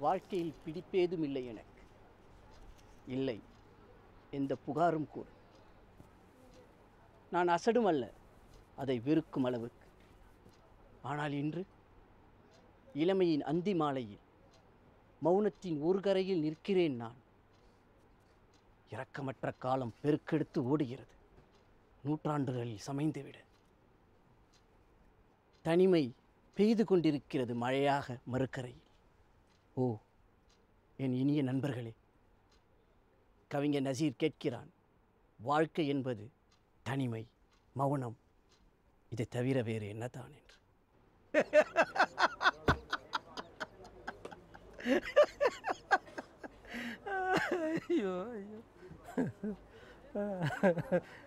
வாழ்க்கையில் பிடிப்பேதும் இல்லை எனக்கு. இல்லை, எந்த புகாரும் கூட. நான் அசடும் அல்ல, அதை வெறுக்கும் அளவுக்கு. ஆனால் இன்று இளமையின் அந்தி மாலையில் மௌனத்தின் ஒரு கரையில் நிற்கிறேன் நான். இரக்கமற்ற காலம் பெருக்கெடுத்து ஓடுகிறது, நூற்றாண்டுகளில் சமைந்துவிட. தனிமை பெய்து கொண்டிருக்கிறது மழையாக மறுக்கரையில். ஓ என் இனிய நண்பர்களே, கவிஞர் நசீர் கேட்கிறான், வாழ்க்கை என்பது தனிமை, மௌனம், இதை தவிர வேறு என்னதான் என்று. ஐயோ ஐயோ